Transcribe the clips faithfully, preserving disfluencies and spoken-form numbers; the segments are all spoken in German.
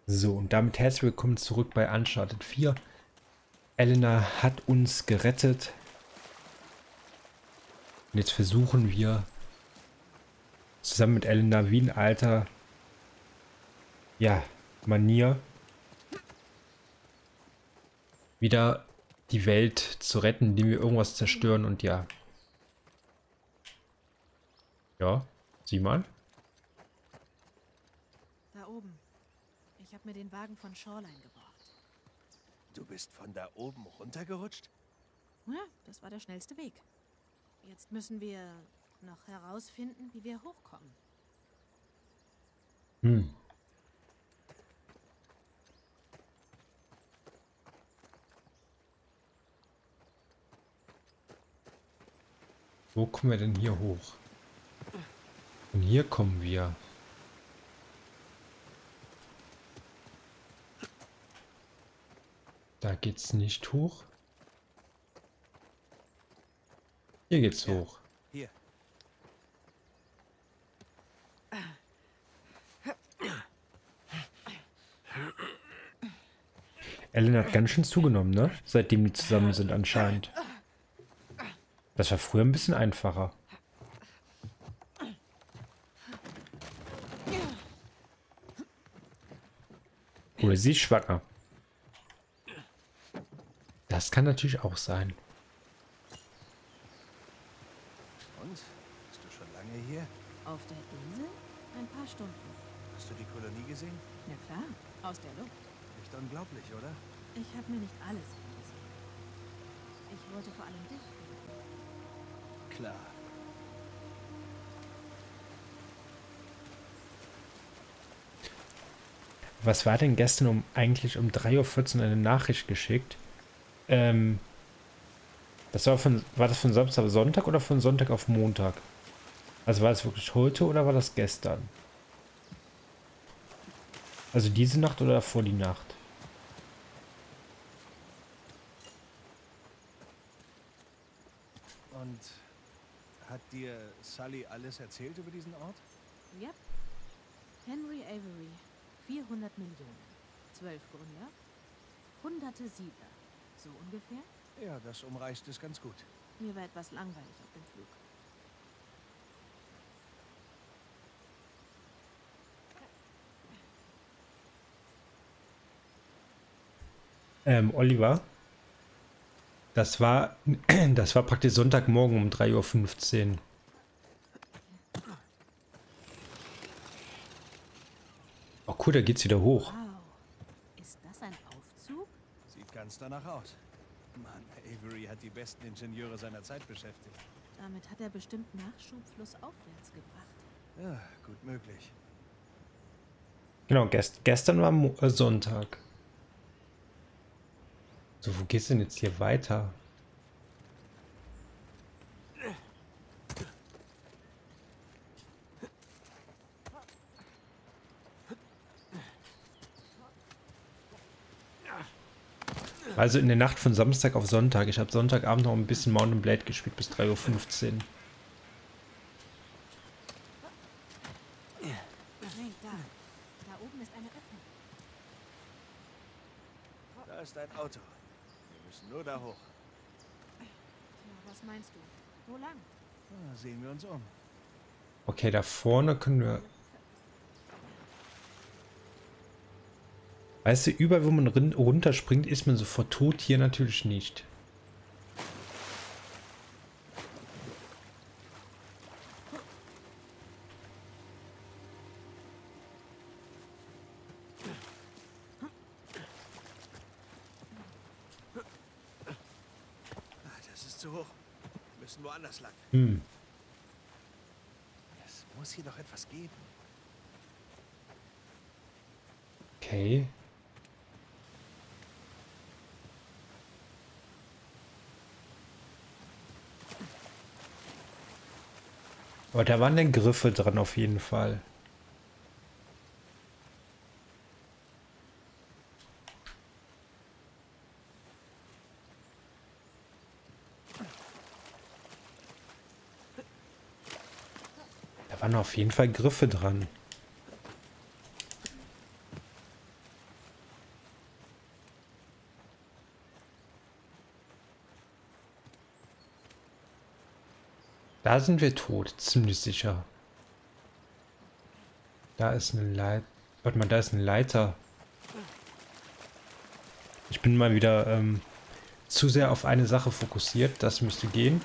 So, und damit herzlich willkommen zurück bei Uncharted vier. Elena hat uns gerettet. Und jetzt versuchen wir zusammen mit Elena wie in alter, ja, Manier wieder die Welt zu retten, indem wir irgendwas zerstören und ja. Ja, sieh mal. Da oben. Ich habe mir den Wagen von Shoreline geborgt. Du bist von da oben runtergerutscht? Ja, das war der schnellste Weg. Jetzt müssen wir noch herausfinden, wie wir hochkommen. Hm. Wo kommen wir denn hier hoch? Und hier kommen wir. Da geht's nicht hoch. Hier geht's Ja, hoch. hier. Ellen hat ganz schön zugenommen, ne? Seitdem die zusammen sind anscheinend. Das war früher ein bisschen einfacher. Oder sie ist schwanger. Das kann natürlich auch sein. Und? Bist du schon lange hier? Auf der Insel? Ein paar Stunden. Hast du die Kolonie gesehen? Na klar, aus der Luft. Nicht unglaublich, oder? Ich habe mir nicht alles angesehen. Ich wollte vor allem dich finden. Klar. Was war denn gestern um eigentlich um drei Uhr vierzehn eine Nachricht geschickt? Ähm, das war von, war das von Samstag auf Sonntag oder von Sonntag auf Montag? Also war das wirklich heute oder war das gestern? Also diese Nacht oder vor die Nacht? Und hat dir Sully alles erzählt über diesen Ort? Yep. Henry Avery. vierhundert Millionen. Zwölf Gründer. Hunderte Siedler. So ungefähr? Ja, das umreißt es ganz gut. Mir war etwas langweilig auf dem Flug. Ähm, Oliver, das war, das war praktisch Sonntagmorgen um drei Uhr fünfzehn. Oh cool, da geht's wieder hoch. Wow. Ist das ein Aufzug? Sieht ganz danach aus. Mann, Avery hat die besten Ingenieure seiner Zeit beschäftigt. Damit hat er bestimmt Nachschub flussaufwärts gebracht. Ja, gut möglich. Genau, gest gestern war Mo äh, Sonntag. So, wo geht's denn jetzt hier weiter? Also in der Nacht von Samstag auf Sonntag. Ich habe Sonntagabend noch ein bisschen Mount and Blade gespielt bis drei Uhr fünfzehn. Hey, da. Da oben ist eine Öffnung. Da ist ein Auto. Wir müssen nur da hoch. Tja, was meinst du? Wo lang? Ah, sehen wir uns um. Okay, da vorne können wir... Weißt du, überall wo man runterspringt, ist man sofort tot. Hier natürlich nicht. Ah, das ist zu hoch. Wir müssen woanders lang. Hm. Es muss hier doch etwas geben. Okay. Aber da waren denn Griffe dran auf jeden Fall. Da waren auf jeden Fall Griffe dran. Da sind wir tot, ziemlich sicher. Da ist eine Leiter. Warte mal, da ist eine Leiter. Ich bin mal wieder ähm, zu sehr auf eine Sache fokussiert. Das müsste gehen.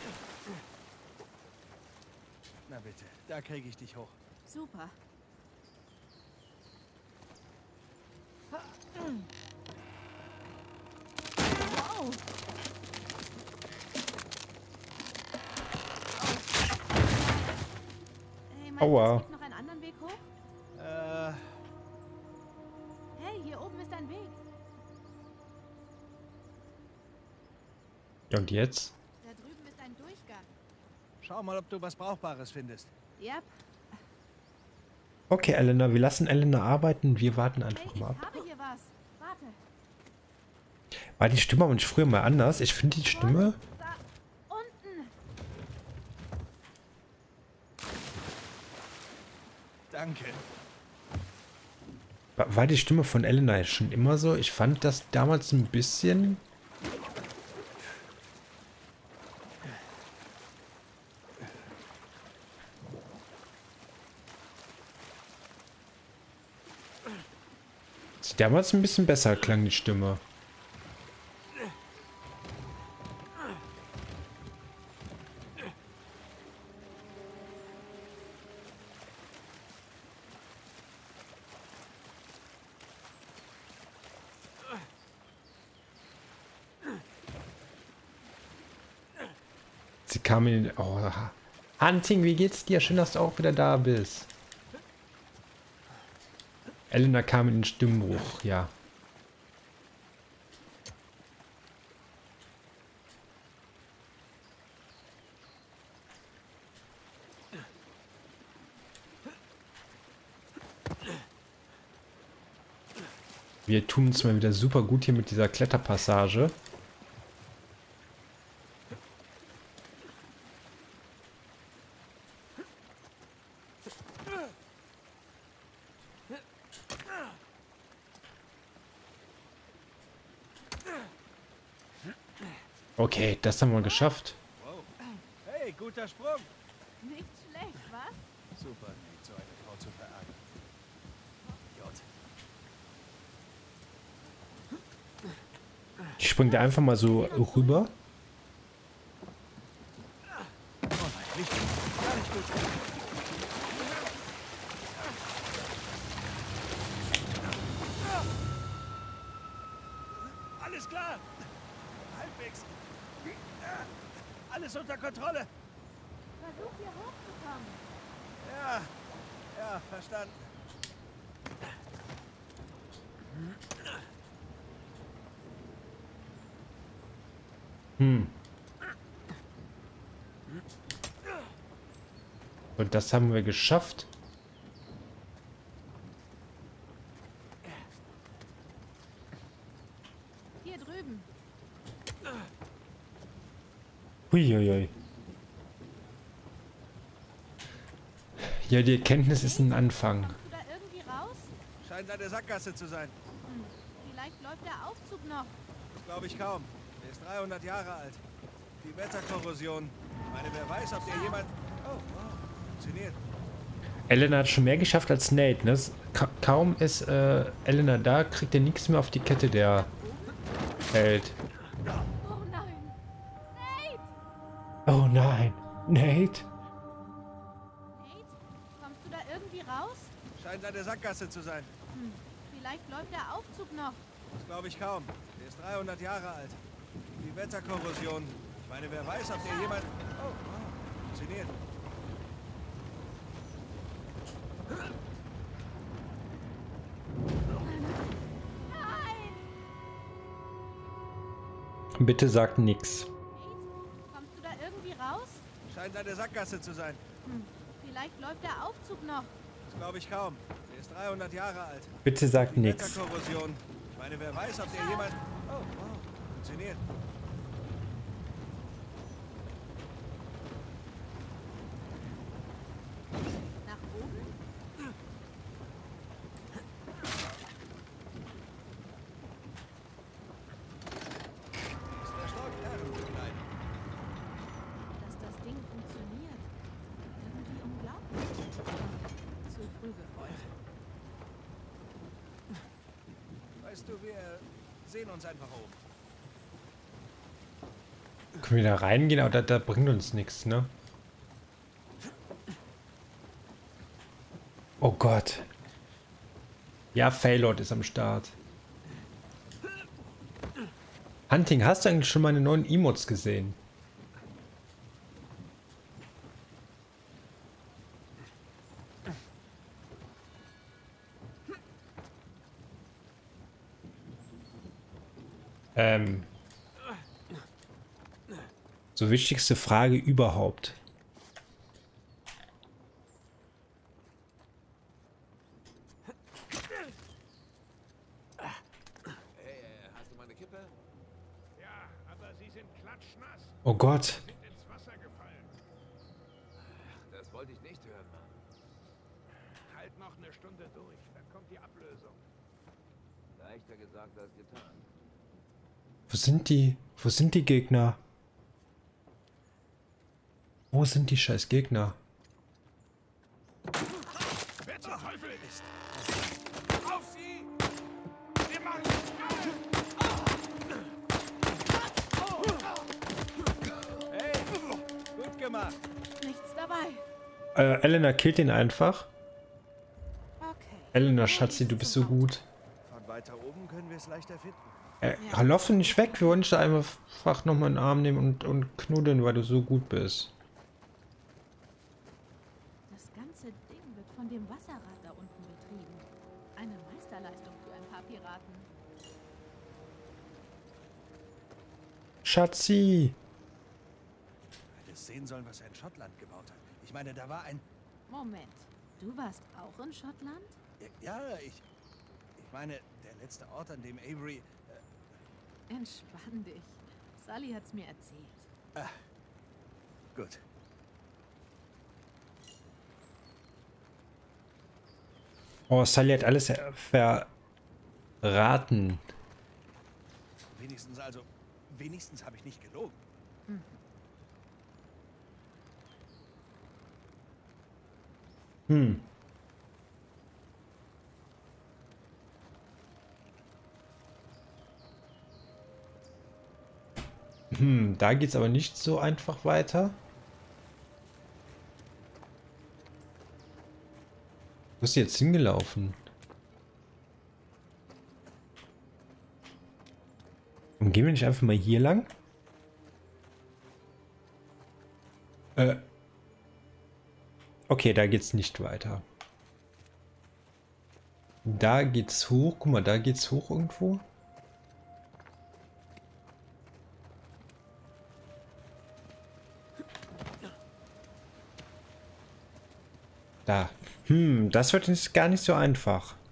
Na bitte, da kriege ich dich hoch. Super. Wow. Hey, meinst du, Aua. es gibt noch einen anderen Weg hoch? Äh, Hey, hier oben ist ein Weg. Ja, und jetzt? Da drüben ist ein Durchgang. schau mal, ob du was Brauchbares findest. Yep. Okay, Elena, wir lassen Elena arbeiten. Wir warten Hey, einfach ich mal ab. habe hier was. Warte. War die Stimme aber nicht früher mal anders? Ich finde die Stimme... Da unten. Danke. War war die Stimme von Elena schon immer so? Ich fand das damals ein bisschen... Damals ein bisschen besser klang die Stimme. Sie kam in den... Oh, Hunting, wie geht's dir? Schön, dass du auch wieder da bist. Elena kam in den Stimmbruch, ja. Wir tun uns mal wieder super gut hier mit dieser Kletterpassage. Okay, das haben wir geschafft. Wow. Hey, guter Sprung. Nicht schlecht, was? Super, nicht so eine Frau zu verärgern. Idiot. Ich springe da einfach mal so rüber. Oh nein, nicht gut. Gar nicht gut. Alles klar. Halbwegs. Alles unter Kontrolle. Versuch hier hochzukommen. Ja, ja, verstanden. Hm. Und das haben wir geschafft. Hier drüben. Huiuiui. Ja, die Erkenntnis ist ein Anfang. Kommst du da irgendwie raus? Scheint eine Sackgasse zu sein. Hm. Vielleicht läuft der Aufzug noch. Das glaube ich kaum. Der ist dreihundert Jahre alt. Die Wetterkorrosion. Ich meine, wer weiß, ob der jemand... Oh, wow. Funktioniert. Elena hat schon mehr geschafft als Nate. Ne? Ka kaum ist äh, Elena da, kriegt er nichts mehr auf die Kette, der Held. Oh nein. Nate! Oh nein. Nate? Nate? Kommst du da irgendwie raus? Scheint eine Sackgasse zu sein. Hm. Vielleicht läuft der Aufzug noch. Das glaube ich kaum. Der ist dreihundert Jahre alt. Die Wetterkorrosion. Ich meine, wer weiß, ob der jemand... Oh, wow. Funktioniert. Nein! Bitte sagt nix. Nate? Kommst du da irgendwie raus? Scheint eine Sackgasse zu sein. Hm. Vielleicht läuft der Aufzug noch. Das glaube ich kaum. Der ist dreihundert Jahre alt. Bitte sagt Die nix. Wetterkorrosion. Ich meine, wer weiß, ob der jemand... Oh, wow. Funktioniert. Nach oben? Ist der Stock Herrenbekleidung. Dass das Ding funktioniert. Weißt du, wir sehen uns einfach oben. Können wir da reingehen, aber da, da bringt uns nichts, ne? Oh Gott. Ja, Faylord ist am Start. Hunting, hast du eigentlich schon meine neuen Emotes gesehen? Ähm. So wichtigste Frage überhaupt. Hey, hast du meine Kippe? Ja, aber sie sind klatschnass. Oh Gott. Sind ins Wasser gefallen. Das wollte ich nicht hören, Mann. Halt noch eine Stunde durch, dann kommt die Ablösung. Leichter gesagt als getan. Wo sind die? Wo sind die Gegner? Wo sind die scheiß Gegner? Wer zum Teufel ist? Auf sie! Wir machen Hey, gut gemacht. Nichts dabei. Äh, Elena killt ihn einfach. Okay. Elena, Schatzi, du bist so gut. Von weiter oben können wir es leichter finden. Äh, lauf doch nicht weg. Wir wollen dich da einfach nochmal in den Arm nehmen und, und knuddeln, weil du so gut bist. Das ganze Ding wird von dem Wasserrad da unten betrieben. Eine Meisterleistung für ein paar Piraten. Schatzi! Hättest sehen sollen, was er in Schottland gebaut hat. Ich meine, da war ein... Moment, du warst auch in Schottland? Ja, ich... Ich meine, der letzte Ort, an dem Avery... Entspann dich. Sully hat's mir erzählt. Ah, gut. Oh, Sully hat alles verraten. Wenigstens also... Wenigstens habe ich nicht gelogen. Hm. Hm, da geht's aber nicht so einfach weiter. Wo ist die jetzt hingelaufen? Und gehen wir nicht einfach mal hier lang? Äh. Okay, da geht's nicht weiter. Da geht's hoch. Guck mal, da geht's hoch irgendwo. Da. Hm, das wird jetzt gar nicht so einfach.